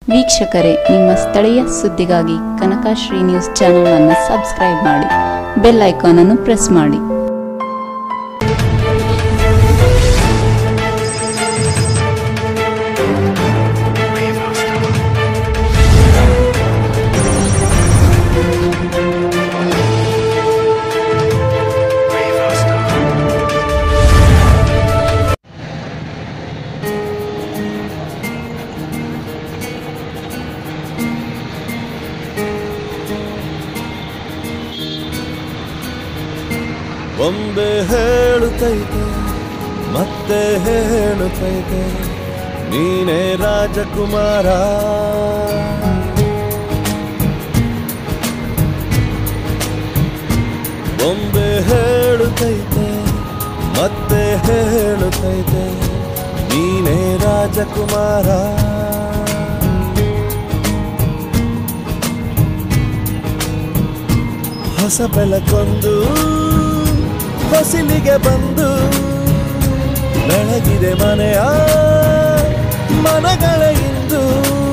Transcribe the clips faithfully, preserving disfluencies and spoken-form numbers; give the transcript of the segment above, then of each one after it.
ವೀಕ್ಷಕರೇ, ನಿಮ್ಮ ಸ್ಥಳೀಯ ಸುದ್ದಿಗಾಗಿ ಕನಕಶ್ರೀ ನ್ಯೂಸ್ ಚಾನೆಲ್ ಅನ್ನು ಸಬ್ಸ್ಕ್ರೈಬ್ ಮಾಡಿ, ಬೆಲ್ ಐಕಾನ್ ಅನ್ನು ಪ್ರೆಸ್ ಮಾಡಿ. ಒಂದೇ ಹೇಳುತ್ತೈತೆ ಮತ್ತೆ ಹೇಳುತ್ತೈತೆ ನೀನೇ ರಾಜಕುಮಾರ. ಒಂದೇ ಹೇಳುತ್ತೈತೆ ಮತ್ತೆ ಹೇಳುತ್ತೈತೆ ನೀನೇ ರಾಜಕುಮಾರ. ಹೊಸ ಬೆಳಕೊಂದು ಹೊಸಿಲಿಗೆ ಬಂದು ಬೆಳಗಿದೆ ಮನೆಯ ಮನಗಳ ಇಂದು.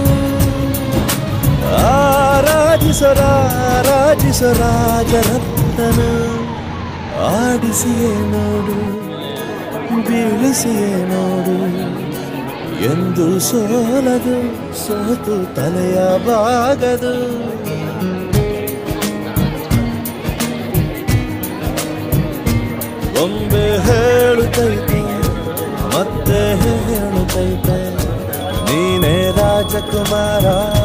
ಆರಾಧಿಸರ ರಾಜರತ್ನನ ಆಡಿಸಿಯೇ ನೋಡು, ಬೀಳಿಸಿಯೇ ನೋಡು, ಎಂದು ಸೋಲದು ಸೋತು ತಲೆಯ ಬಾಗದು. ಒಂದೇ ಹೇಳುತ್ತೈತೆ ಮತ್ತೆ ಹೇಳುತ್ತೈತೆ ನೀನೇ ರಾಜಕುಮಾರ.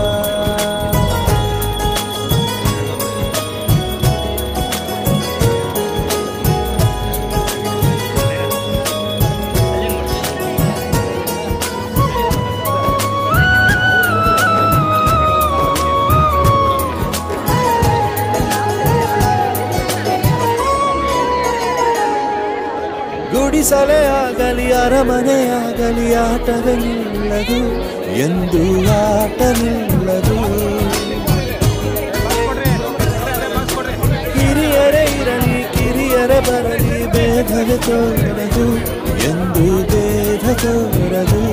ಗುಡಿಸಲೇ ಆಗಲಿ ಅರಮನೆಯಾಗಲಿ ಆಟವೇ ನಿಲ್ಲದು, ಎಂದು ಆಟ ನಿಲ್ಲದು. ಹಿರಿಯರೇ ಇರಲಿ ಕಿರಿಯರೇ ಬರಲಿ ಭೇದವೇ ತೋರದು, ಎಂದು ಭೇದ ತೋರದು.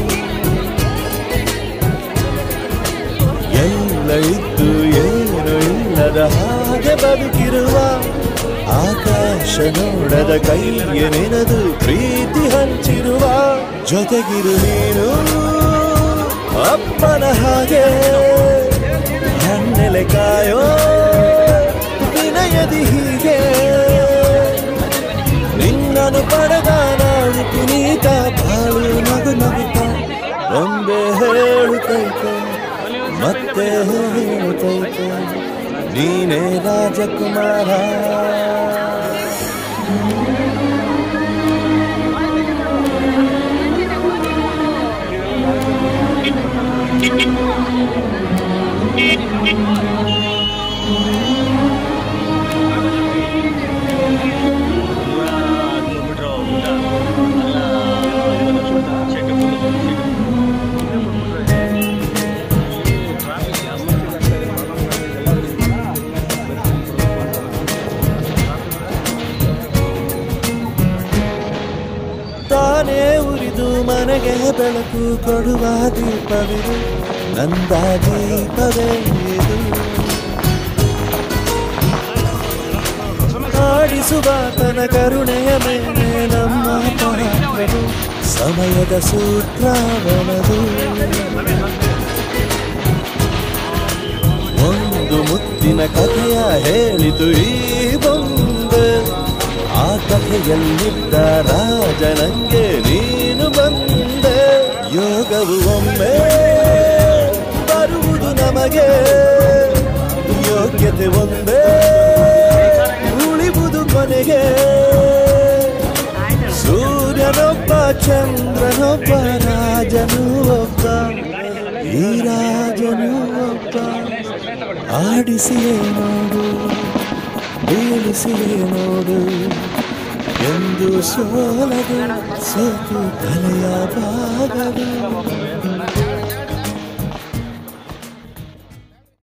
ಎಲ್ಲ ಇದ್ದು ಏನು ಇಲ್ಲದ ಹಾಗೆ ಬದುಕಿರುವ ಆಕಾಶ ನೋಡದ ಕೈಯ ನೆನೆದು ಪ್ರೀತಿ ಹಂಚಿರುವ. ಜೊತೆಗಿರು ನೀನು ಅಪ್ಪನ ಹಾಗೆ ಹಣ್ಣೆಲೆ ಕಾಯೋ ವಿನಯದಿ ಹೀಗೆ. ನಿನ್ನನು ಪಡೆದ ನಾಡು ಪುನೀತ ಬಾಳು ನಗು ನಗುತ್ತ. ಒಂದೇ ಹೇಳುತ್ತೈತೆ ಮತ್ತೆ ಹೇಳುತ್ತೈತೆ ನೀನೇ ರಾಜಕುಮಾರ. ತಾನೇ ಉರಿದು ಮನೆಗೆ ಬೆಳಕು ಕೊಡುವ ದೀಪವಿದು, ನಂದ ದೀಪವೇ ಇದು. ಆಡಿಸುವ ತನ ಕರುಣೆಯ ಮೇಲೆ ನಮ್ಮ ಪಾತ್ರವು, ಸಮಯದ ಸೂತ್ರವನದು. ಒಂದು ಮುತ್ತಿನ ಕಥೆಯ ಹೇಳಿತು ಈ ಬೊಂಬೆ, ಆ ಕಥೆಯಲ್ಲಿದ್ದ ರಾಜನಂಗೆ ನೀನು ಬಂದೆ. ಯೋಗವು ಒಮ್ಮೆ ಬರುವುದು ನಮಗೆ, ಯೋಗ್ಯತೆ ಒಂದೇ ಉಳಿವುದು ಕೊನೆಗೆ. ಸೂರ್ಯನೊಬ್ಬ ಚಂದ್ರನೊಬ್ಬ ರಾಜನು ಒಬ್ಬ, ಈ ರಾಜನು ಒಬ್ಬ. ಆಡಿಸಿಯೇ ನೋಡು ಬೀಳಿಸಿಯೇ ನೋಡು, ಎಂದು ಸೋಲದು ಸೋತು ತಲೆಯ ಬಾಗದು.